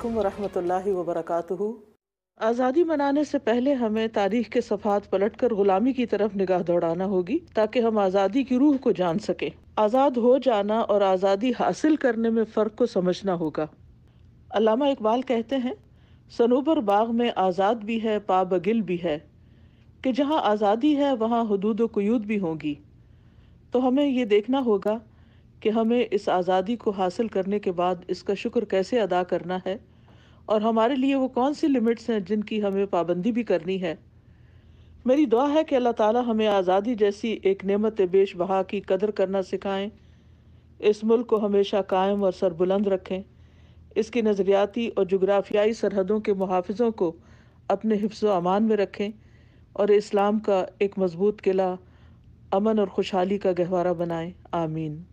अलैकुम वरहमतुल्लाहि वबरकातुहू। आज़ादी मनाने से पहले हमें तारीख के सफ़हात पलटकर गुलामी की तरफ निगाह दौड़ाना होगी ताकि हम आज़ादी की रूह को जान सके। आज़ाद हो जाना और आज़ादी हासिल करने में फ़र्क को समझना होगा। अल्लामा इकबाल कहते हैं, सनूबर बाग में आज़ाद भी है पाबगिल भी है, कि जहाँ आज़ादी है वहाँ हुदूद व क़ुयूद भी होंगी। तो हमें ये देखना होगा कि हमें इस आज़ादी को हासिल करने के बाद इसका शुक्र कैसे अदा करना है और हमारे लिए वो कौन सी लिमिट्स हैं जिनकी हमें पाबंदी भी करनी है। मेरी दुआ है कि अल्लाह ताला हमें आज़ादी जैसी एक नेमत बेश बहा की कदर करना सिखाएं, इस मुल्क को हमेशा कायम और सरबुलंद रखें, इसकी नज़रियाती और जुग्राफियाई सरहदों के मुहाफ़िज़ों को अपने हिफ्ज़ व अमान में रखें और इस्लाम का एक मज़बूत किला, अमन और खुशहाली का गहवारा बनाएं। आमीन।